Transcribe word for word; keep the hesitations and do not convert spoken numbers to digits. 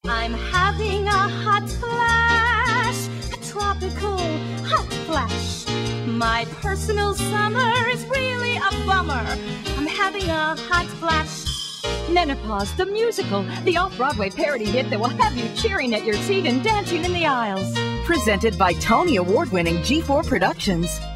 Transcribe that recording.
I'm having a hot flash, a tropical hot flash. My personal summer is really a bummer. I'm having a hot flash. Menopause the Musical, the off-Broadway parody hit that will have you cheering at your seat and dancing in the aisles. Presented by Tony Award-winning G four Productions.